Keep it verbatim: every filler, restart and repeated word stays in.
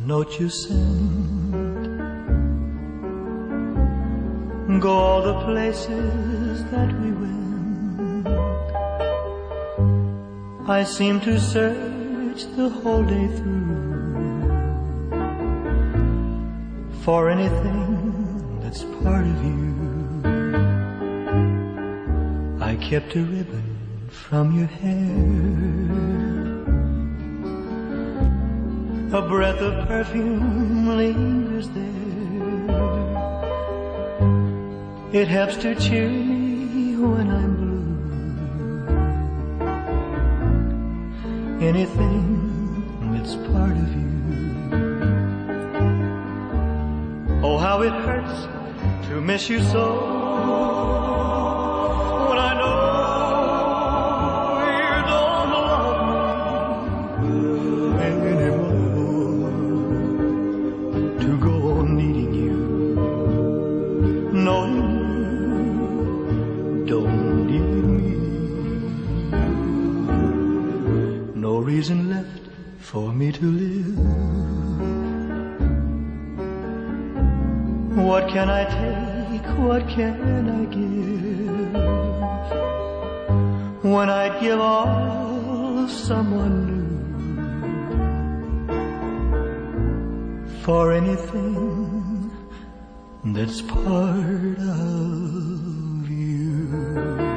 note you send, go all the places that we went. I seem to search the whole day through for anything that's part of you. I kept a ribbon from your hair, a breath of perfume lingers there. It helps to cheer me when I'm blue. Anything that's part of you. Oh, how it hurts to miss you so, when I know you don't love me anymore. To go on needing you, knowing you don't need me. No reason left for me to live. What can I take? What can I give? When I'd give all of someone new for anything that's part of you.